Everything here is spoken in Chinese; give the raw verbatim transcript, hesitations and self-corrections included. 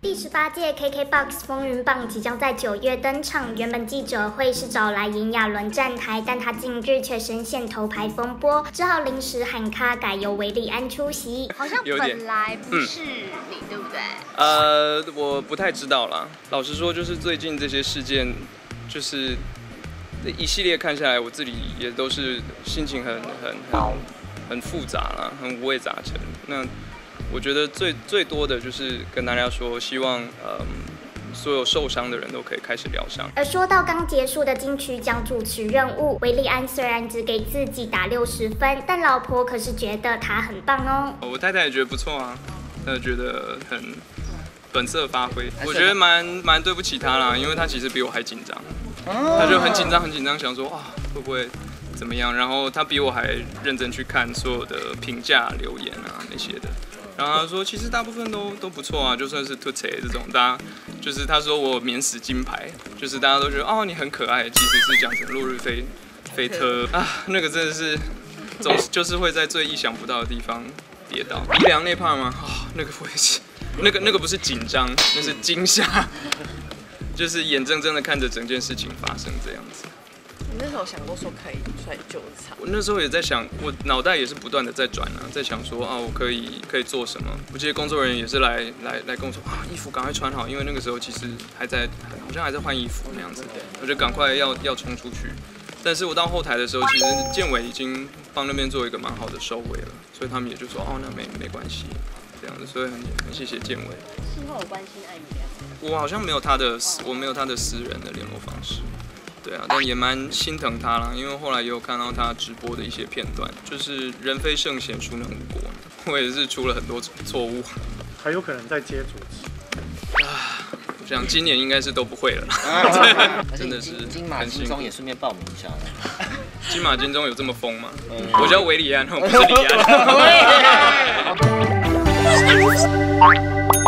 第十八届 K K B O X 风云榜即将在九月登场。原本记者会是找来炎亚纶站台，但他近日却深陷头牌风波，只好临时喊卡，改由韦礼安出席。 好像本来不是你，嗯、对不对？ 呃，我不太知道啦。老实说，就是最近这些事件，就是一系列看下来，我自己也都是心情很很很很复杂啦，很五味杂陈。那我觉得最最多的就是跟大家说，希望嗯所有受伤的人都可以开始疗伤。 而说到刚结束的金曲奖主持任务，韦礼安虽然只给自己打六十分，但老婆可是觉得他很棒哦。 我太太也觉得不错啊，她觉得很本色发挥。我觉得蛮蛮对不起她啦，因为她其实比我还紧张，她就很紧张很紧张，想说哇会不会怎么样，然后她比我还认真去看所有的评价留言啊那些的。然后他说，其实大部分都都不错啊，就算是突切这种，大家就是他说我免死金牌，就是大家都觉得哦你很可爱，其实是讲成落日飞飞特啊，那个真的是总就是会在最意想不到的地方跌倒。鼻梁那 part 吗？哦，那个我也是，那个那个不是紧张，那是惊吓，就是眼睁睁的看着整件事情发生这样子。 你那时候想过说可以出来救场？ 我那时候也在想，我脑袋也是不断的在转啊，在想说啊，我可以可以做什么。我记得工作人员也是来来来跟我说啊，衣服赶快穿好，因为那个时候其实还在好像还在换衣服那样子，我就赶快要要冲出去。但是我到后台的时候，其实建伟已经帮那边做一个蛮好的收尾了，所以他们也就说哦，那没没关系这样子，所以很很谢谢建伟。 事后有关心艾米吗？ 我好像没有他的我没有他的私人的联络方式。对啊，但也蛮心疼他啦，因为后来也有看到他直播的一些片段，就是人非圣贤，孰能无过？我也是出了很多错误， 还有可能再接主持。 啊，我想今年应该是都不会了，真的是金马金钟也顺便报名一下。 金马金钟有这么疯吗？我叫韦礼安，我不是李安。